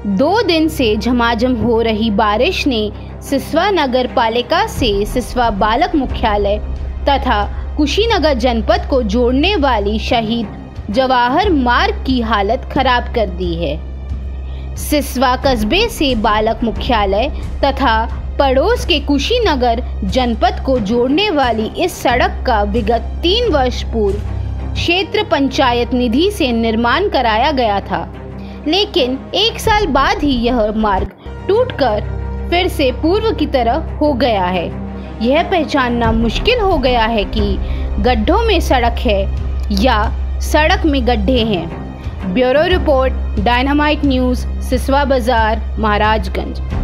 2 दिन से झमाझम हो रही बारिश ने सिसवा नगर पालिका से सिसवा बालक मुख्यालय तथा कुशीनगर जनपद को जोड़ने वाली शहीद जवाहर मार्ग की हालत खराब कर दी है। सिसवा कस्बे से बालक मुख्यालय तथा पड़ोस के कुशीनगर जनपद को जोड़ने वाली इस सड़क का विगत 3 वर्ष पूर्व क्षेत्र पंचायत निधि से निर्माण कराया गया था, लेकिन 1 साल बाद ही यह मार्ग टूटकर फिर से पूर्व की तरह हो गया है। यह पहचानना मुश्किल हो गया है कि गड्ढों में सड़क है या सड़क में गड्ढे हैं। Bureau report, dynamite news, Siswa Bazar, Maharajganj.